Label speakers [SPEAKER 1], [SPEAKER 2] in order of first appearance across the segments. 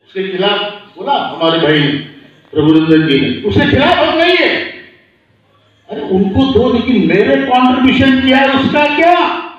[SPEAKER 1] उसके खिलाफ बोला हमारे भाई प्रभुनंदन जी ने, उसके खिलाफ हम नहीं है। अरे उनको दो, लेकिन मेरे कंट्रीब्यूशन किया है उसका क्या,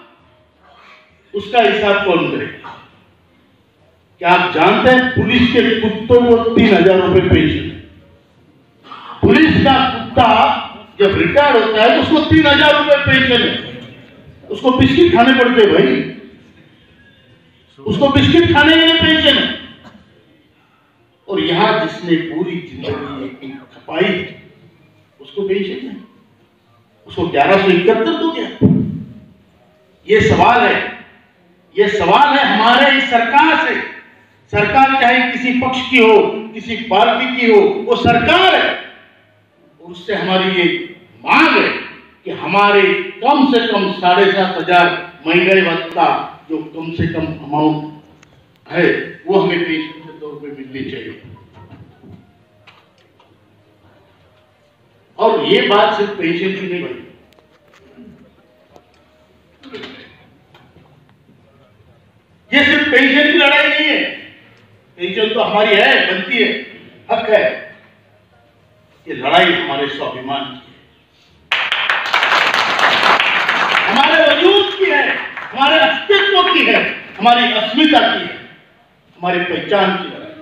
[SPEAKER 1] उसका हिसाब कौन करेगा? क्या आप जानते हैं पुलिस के कुत्तों को 3000 रुपए पेंशन? पुलिस का कुत्ता जब रिटायर होता है तो उसको 3000 रुपए पेंशन है। उसको बिस्किट खाने पड़ते हैं भाई, उसको बिस्किट खाने के लिए पेंशन है। और यहां जिसने पूरी जिंदगी खपाई उसको पेंशन है, उसको 1171 दो क्या? ये सवाल है, ये सवाल है हमारे इस सरकार से। सरकार चाहे किसी पक्ष की हो, किसी पार्टी की हो, वो सरकार है। उससे हमारी ये मांग है कि हमारे कम से कम 7,500 महंगाई भत्ता जो कम से कम अमाउंट है वो हमें पेंशन के तौर पे मिलनी चाहिए। और ये बात सिर्फ पेंशन की नहीं बनी, ये सिर्फ पेंशन की लड़ाई नहीं है। पेंशन तो हमारी है, बनती है, हक है। ये लड़ाई हमारे स्वाभिमान की है, हमारे वजूद की है, हमारे अस्तित्व की है, हमारी अस्मिता की है, हमारी पहचान की लड़ाई।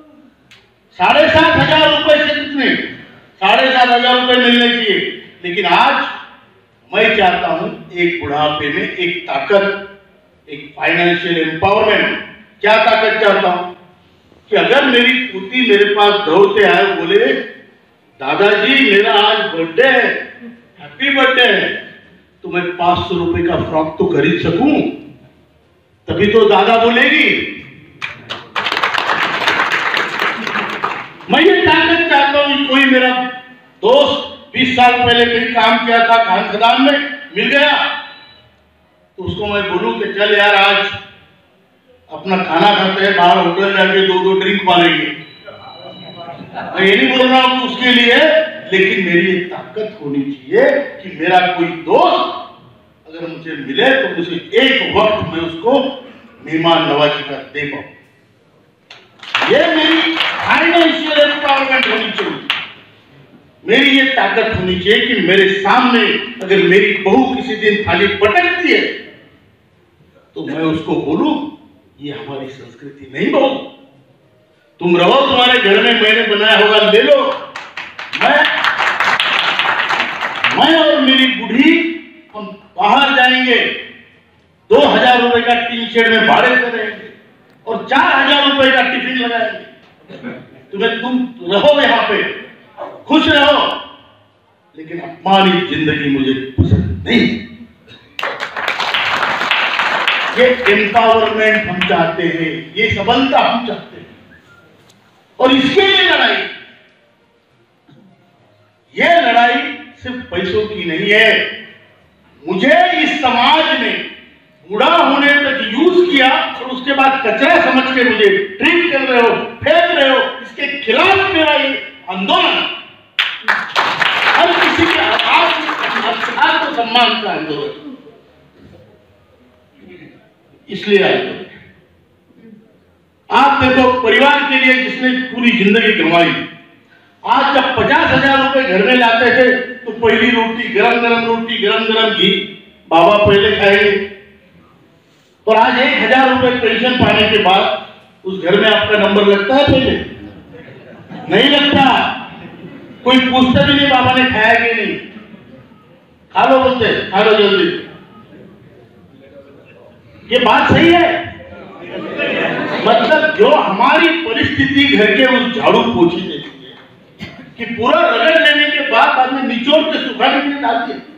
[SPEAKER 1] 7,500 रुपए से कितने 7,500 रुपए मिलने चाहिए, लेकिन आज मैं चाहता हूं एक बुढ़ापे में एक ताकत, एक फाइनेंशियल एम्पावरमेंट। क्या ताकत चाहता हूं कि अगर मेरी पुत्री मेरे पास दौड़ते आए, बोले दादाजी मेरा आज बर्थडे है, हैप्पी बर्थडे है, तो मैं 500 रुपए का फ्रॉक तो खरीद सकूं, तभी तो दादा बोलेगी। मैं ये ताकत चाहता हूं कि कोई मेरा दोस्त 20 साल पहले कहीं काम किया था खान खदान में, मिल गया तो उसको मैं बोलूं कि चल यार आज अपना खाना खाते हैं, बाहर होटल जाके 2-2 ड्रिंक पालेंगे। मैं ये नहीं बोल रहा हूं उसके लिए, लेकिन मेरी एक ताकत होनी चाहिए कि मेरा कोई दोस्त अगर मुझे मिले तो मुझे एक वक्त में उसको मेहमान नवाजी का दे पाऊं। ये मेरी फाइनेंशियल एम्पावरमेंट होनी चाहिए, मेरी ये ताकत होनी चाहिए कि मेरे सामने अगर मेरी बहू किसी दिन थाली पटकती है तो मैं उसको बोलूं ये हमारी संस्कृति नहीं बहू, तुम रहो, तुम्हारे घर में मैंने बनाया होगा ले लो। मैं और मेरी बूढ़ी हम बाहर जाएंगे, 2,000 रुपए का टी शर्ट में भाड़े से रहेंगे और 4,000 रुपए का टिफिन लगाएंगे। तुम रहो यहाँ पे, खुश रहो, लेकिन अपमानित जिंदगी मुझे पसंद नहीं। ये एम्पावरमेंट हम चाहते हैं, ये सबलता हम चाहते हैं, और इसके लिए लड़ाई, ये लड़ाई सिर्फ पैसों की नहीं है। मुझे इस समाज ने बूढ़ा होने तक यूज किया और उसके बाद कचरा समझ के मुझे ट्रीट कर रहे हो, फेंक रहे हो, इसके खिलाफ मेरा ये आंदोलन, हर किसी के आत्मसम्मान का आंदोलन, इसलिए आंदोलन। आप देखो परिवार के लिए जिसने पूरी जिंदगी कमाई, आज जब 50,000 रुपए घर में लाते थे तो पहली रोटी, गरम गरम रोटी, गरम गरम घी बाबा पहले खाएंगे, और आज 1,000 रुपए पेंशन पाने के बाद उस घर में आपका नंबर लगता है? पहले नहीं लगता, कोई पूछता भी नहीं बाबा ने खाया कि नहीं, खा लो बोलते, खा लो जल्दी। ये बात सही है। मतलब जो हमारी परिस्थिति घर के उस झाड़ू पोछी देती है कि पूरा रगड़ लेने के बाद आदमी निचोड़ के सुखाने के लिए डालती है।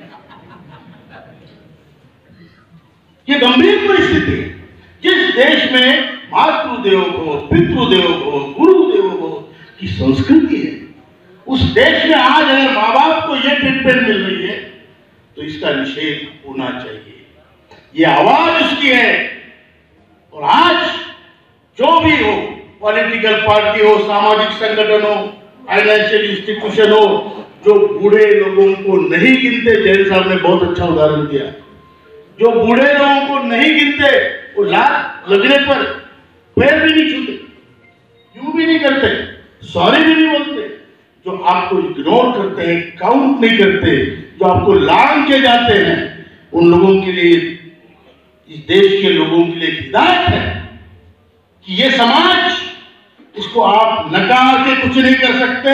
[SPEAKER 1] ये गंभीर परिस्थिति है। जिस देश में मातृदेवो भव, पितृदेवो भव, गुरुदेवो भव की संस्कृति है, उस देश में आज अगर माँ बाप को यह ट्रीटमेंट मिल रही है तो इसका निषेध होना चाहिए। ये आवाज उसकी है। और आज जो भी हो, पॉलिटिकल पार्टी हो, सामाजिक संगठन हो, फाइनेंशियल इंस्टीट्यूशन हो, जो बूढ़े लोगों को नहीं गिनते, जैन साहब ने बहुत अच्छा उदाहरण दिया, जो बूढ़े लोगों को नहीं गिनते वो लात लगने पर पैर भी नहीं छूते, यूं नहीं करते, सॉरी भी नहीं बोलते, जो आपको इग्नोर करते हैं, काउंट नहीं करते, जो आपको लांग के जाते हैं, उन लोगों के लिए, इस देश के लोगों के लिए हिदायत है कि ये समाज, इसको आप नकार के कुछ नहीं कर सकते।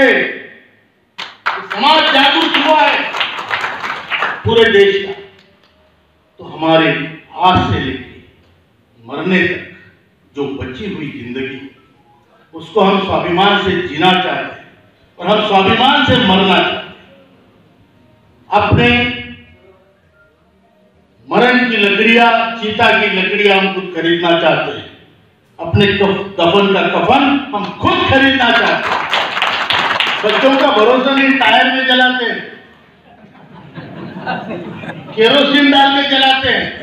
[SPEAKER 1] समाज जागरूक हुआ है पूरे देश का, तो हमारे आज से लेकर मरने तक जो बची हुई जिंदगी, उसको हम स्वाभिमान से जीना चाहते हैं और हम स्वाभिमान से मरना चाहते हैं। अपने मरण की लकड़ियां, चीता की लकड़ियां हम खुद खरीदना चाहते हैं, अपने कफन का कफन हम खुद खरीदना चाहते हैं। बच्चों का भरोसा नहीं, टायर में जलाते हैं, केरोसिन डाल के जलाते हैं।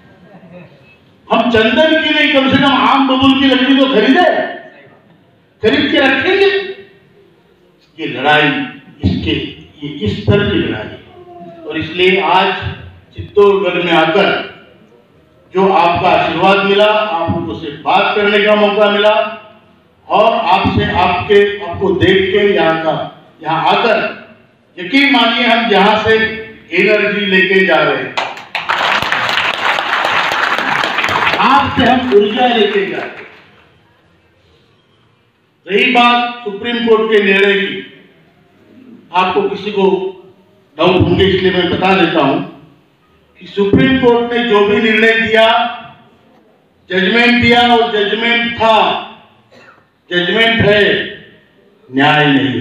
[SPEAKER 1] हम चंदन की नहीं, कम से कम आम बबूल की लकड़ी तो खरीद के रखेंगे। ये लड़ाई, ये इस तरह की लड़ाई, और इसलिए आज चित्तौड़गढ़ में आकर जो आपका आशीर्वाद मिला, आपको से बात करने का मौका मिला, और आपको देख के यहाँ आकर यकीन मानिए हम यहाँ से एनर्जी लेके जा रहे हैं, आपसे हम ऊर्जा लेके जा रहे हैं। रही बात सुप्रीम कोर्ट के निर्णय की, आपको किसी को डाउट होंगे इसलिए मैं बता देता हूं कि सुप्रीम कोर्ट ने जो भी निर्णय दिया, जजमेंट दिया, और जजमेंट था, जजमेंट है, न्याय नहीं।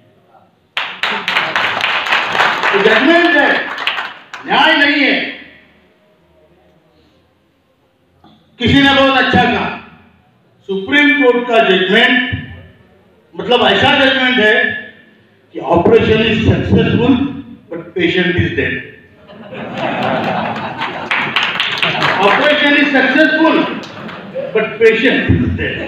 [SPEAKER 1] तो जजमेंट है, न्याय नहीं है। किसी ने बहुत अच्छा कहा, सुप्रीम कोर्ट का जजमेंट मतलब ऐसा जजमेंट है कि operation is successful but patient is dead. Operation is successful but patient is dead.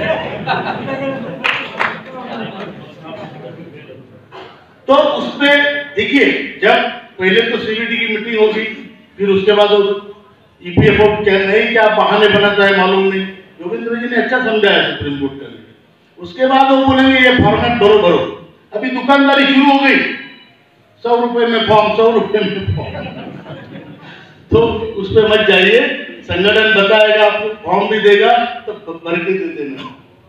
[SPEAKER 1] तो उसमें देखिए, जब पहले तो सीबीडी की मीटिंग होगी, फिर उसके बाद ईपीएफओ क्या बहाने बनाता है मालूम नहीं, योगेंद्र जी ने अच्छा समझाया सुप्रीम कोर्ट का। उसके बाद वो बोलेंगे ये फॉर्मेट भरो। अभी दुकानदारी शुरू हो गई, 100 रुपए में फॉर्म, 100 रुपए में फॉर्म। तो उस पर मत जाइए, संगठन बताएगा, आपको फॉर्म भी देगा, तो भर के दे देना।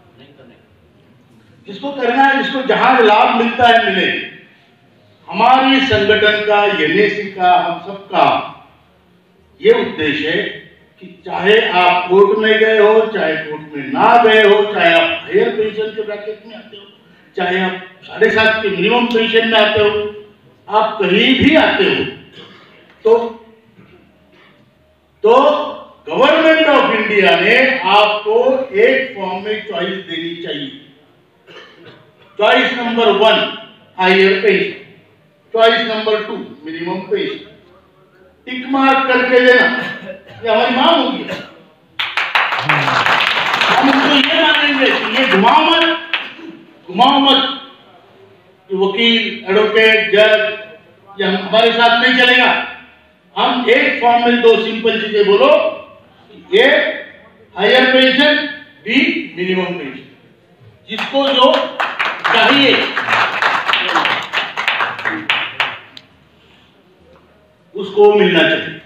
[SPEAKER 1] जिसको करना है, जिसको जहां लाभ मिलता है मिले। हमारी संगठन का, एनएसी का, हम सबका ये उद्देश्य है कि चाहे आप कोर्ट में गए हो, चाहे कोर्ट में ना गए हो, चाहे आप हायर पेंशन के ब्रैकेट में आते हो, चाहे आप 7.5 के मिनिमम पेंशन में आते हो, आप कहीं भी आते हो, तो गवर्नमेंट ऑफ इंडिया ने आपको एक फॉर्म में चॉइस देनी चाहिए। Choice number 1 higher pension, choice number 2 minimum pension, tick mark करके देना। ये हमारी मांग होगी। हम उसको ये मानेंगे कि ये घुमाओ मत, वकील, एडवोकेट, जज, ये हमारे साथ नहीं चलेगा। हम एक फॉर्म में 2 सिंपल चीजें बोलो, ये higher pension, B minimum pension, जिसको जो चाहिए उसको मिलना चाहिए।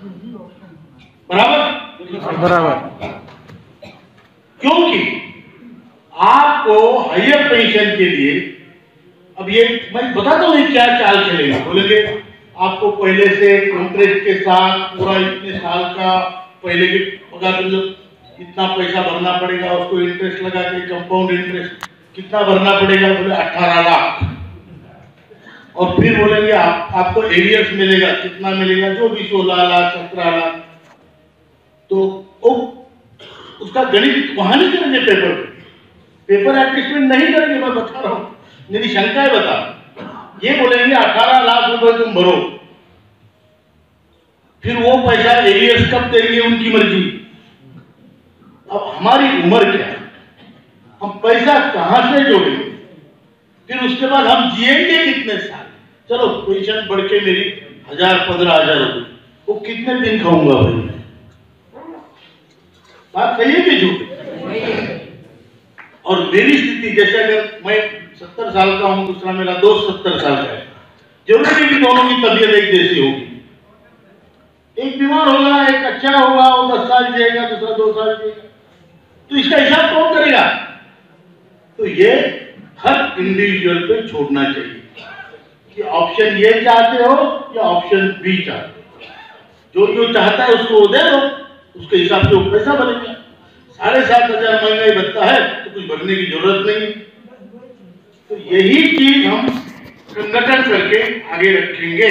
[SPEAKER 1] बराबर। क्योंकि आपको हायर पेंशन के लिए, अब ये मैं बताता हूं क्या चाल चलेगा। बोलेंगे आपको पहले से इंटरेस्ट के साथ पूरा इतने साल का पहले के पगार, इतना पैसा भरना पड़ेगा, उसको इंटरेस्ट लगा के कंपाउंड इंटरेस्ट कितना भरना पड़ेगा, बोले 18 लाख। और फिर बोलेंगे आपको एरियर्स मिलेगा, कितना मिलेगा, जो भी 16 लाख 17 लाख। तो उसका गणित वहां नहीं करेंगे, पेपर एडजस्टमेंट नहीं करेंगे। मैं बता रहा हूं, मेरी शंका है, बता, ये बोलेंगे 18 लाख रुपए तुम भरो, फिर वो पैसा एरियर्स कब देंगे उनकी मर्जी। अब हमारी उम्र क्या है, हम पैसा कहां से जोड़ेंगे, फिर उसके बाद हम जिएंगे कितने साल। चलो पेंशन बढ़ के मेरी 1000-15,000 रुपए, वो कितने दिन खाऊंगा भाई। बात सही है कि झूठ? और मेरी स्थिति जैसे अगर मैं 70 साल का हूं, दूसरा मेरा दोस्त 70 साल का है, जरूरी नहीं कि दोनों की तबीयत एक जैसी होगी। एक बीमार होगा, एक अच्छा होगा, वो 10 साल जिएगा, दूसरा 2 साल जिएगा, तो इसका हिसाब कौन करेगा? तो ये हर इंडिविजुअल पे छोड़ना चाहिए कि ऑप्शन ये चाहते हो या ऑप्शन बी चाहते हो। जो जो चाहता है उसको दे दो, उसके हिसाब से वो पैसा बनेगा। 7,500 महंगाई बनता है तो कुछ भरने की जरूरत नहीं। तो यही चीज हम संगठन करके आगे रखेंगे।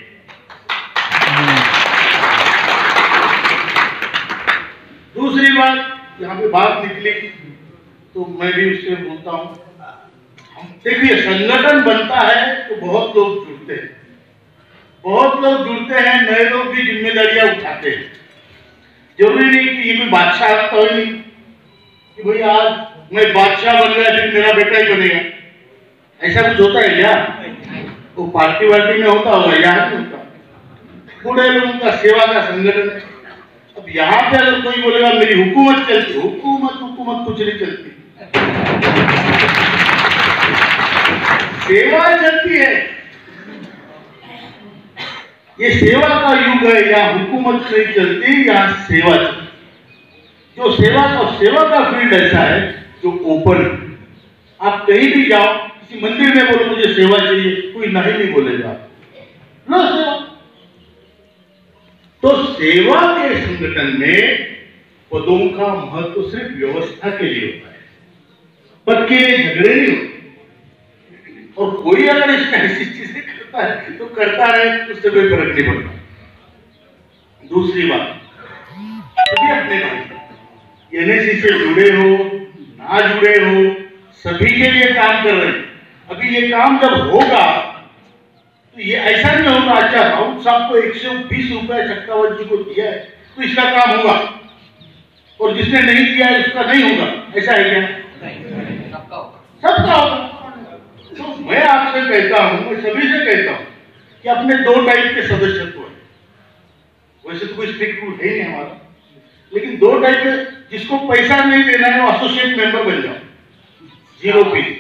[SPEAKER 1] दूसरी बात यहाँ पे बात निकली तो मैं भी उससे बोलता हूँ। देखिए, संगठन बनता है तो बहुत लोग जुड़ते हैं, बहुत लोग जुड़ते हैं, नए लोग भी जिम्मेदारियां उठाते हैं। जरूरी नहीं कि ये कोई बादशाह तो ही नहीं कि भाई आज मैं बादशाह बन गया फिर मेरा बेटा ही बनेगा, ऐसा कुछ होता है क्या? वो पार्टी वार्टी में होता होगा, यहाँ नहीं होता। बूढ़े लोगों का सेवा का संगठन है। अब यहाँ पे अगर कोई बोलेगा मेरी हुकूमत चलती, हुकूमत कुछ नहीं चलती, सेवा चलती है। ये सेवा का युग है, यहाँ हुकूमत नहीं चलती, यहाँ सेवा चलती। जो सेवा का फील्ड ऐसा है जो ओपन है। आप कहीं भी जाओ, किसी मंदिर में बोलो मुझे सेवा चाहिए, कोई नहीं बोलेगा, लो सेवा। तो सेवा के संगठन में पदों का महत्व सिर्फ व्यवस्था के लिए होता है, पद के झगड़े नहीं होते। और कोई अगर इसमें ऐसी चीजें करता है तो करता रहे, उससे कोई फर्क नहीं पड़ता। दूसरी बात, सभी अपने भाई एनएससी से जुड़े हो ना जुड़े हो, सभी के लिए काम कर रहे हैं। अभी ये काम जब होगा तो ये ऐसा नहीं होगा अच्छा राउत साहब को 120 रुपए चक्कावत जी को दिया है तो इसका काम होगा, और जिसने नहीं दिया है उसका नहीं होगा, ऐसा है क्या? सबका होगा। तो मैं आपसे कहता हूं, मैं सभी से कहता हूं कि अपने 2 टाइप के सदस्यत्व है। वैसे तो कोई स्ट्रिक्ट रूल है नहीं हमारा, लेकिन 2 टाइप के, जिसको पैसा नहीं देना है वो एसोसिएट मेंबर बन जाओ, 0 फीस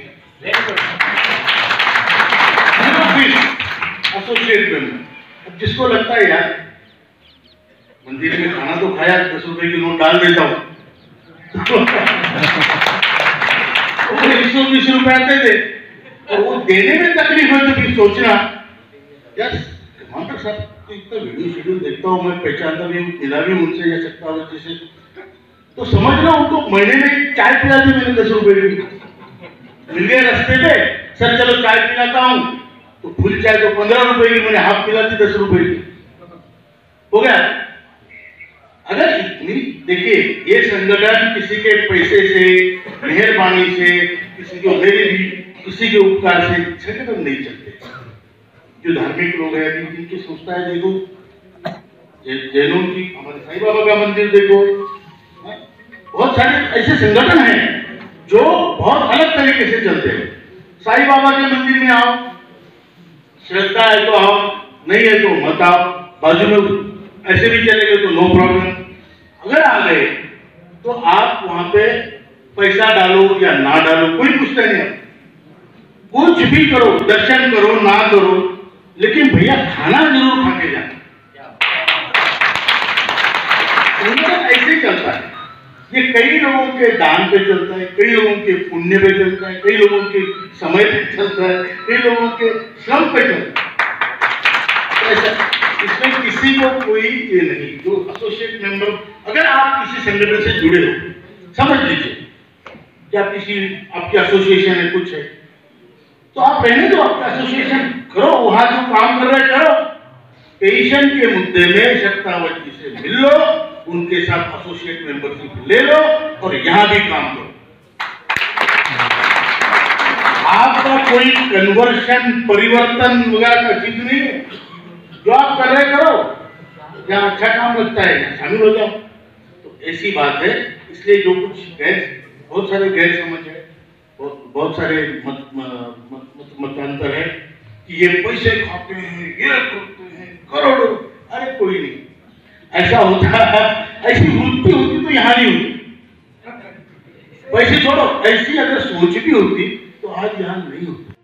[SPEAKER 1] एसोसिएट मेंबर। अब जिसको लगता है यार मंदिर में खाना तो खाया, 10 रुपए की नोट डाल देता हूं, 120 रुपए दे दे, और वो देने में तकलीफ है तो फिर सोचना यार कमांडर साहब तो इतना वीडियो शेड्यूल देखता हूँ मैं, पहचानता भी हूँ, मिला भी उनसे या चक्कावत जी से, तो समझ लो उनको महीने में चाय पिलाते मैंने 10 रुपए की मिल गए रास्ते पे, सर चलो चाय पिलाता हूँ, तो फुल चाय तो 15 रुपए की, मैंने हाफ पिलाती 10 रुपए की, हो गया। अगर इतनी देखिए, ये संगठन किसी के पैसे से, मेहरबानी से, किसी को मेरे भी किसी के उपकार से संगठन नहीं चलते। जो धार्मिक लोग हैं अभी जिनकी संस्था है, देखो जैनों की हमारे साईं बाबा का मंदिर देखो, बहुत सारे ऐसे संगठन हैं जो बहुत अलग तरीके से चलते हैं। साईं बाबा के मंदिर में आओ, श्रद्धा है तो आओ, नहीं है तो मत आओ, बाजू में ऐसे भी चलेंगे तो नो प्रॉब्लम। अगर आ गए तो आप वहां पे पैसा डालो या ना डालो, कोई पूछता नहीं, कुछ भी करो, दर्शन करो ना करो, लेकिन भैया खाना जरूर खा के जाना। ऐसे चलता है ये, कई लोगों के दान पे चलता है, कई लोगों के पुण्य पे चलता है, कई लोगों के समय पे चलता है, कई लोगों के श्रम पे चलता है। ऐसा इसमें किसी को कोई ये नहीं। जो एसोसिएट मेंबर, अगर आप किसी संगठन से जुड़े हो, समझ लीजिए कि आप आपकी एसोसिएशन है, कुछ है, तो आप रहने दो, आपका एसोसिएशन करो, वहां जो काम कर रहे करो। पेंशन के मुद्दे में शक्तावत जी से मिल लो, उनके साथ एसोसिएट मेंबरशिप ले लो और यहां भी काम करो। आपका कोई कन्वर्शन, परिवर्तन वगैरह का चीज नहीं है, जो आप कर रहे करो, जहां अच्छा काम लगता है शामिल हो जाओ। तो ऐसी बात है, इसलिए जो कुछ बहुत सारे गैर समझ है, बहुत सारे मतांतर है कि ये पैसे खाते हैं, ये करते हैं, करोड़ों। अरे कोई नहीं ऐसा होता है, ऐसी वृत्ति होती तो यहाँ नहीं होती। पैसे छोड़ो, ऐसी अगर सोच भी होती तो आज यहाँ नहीं होती।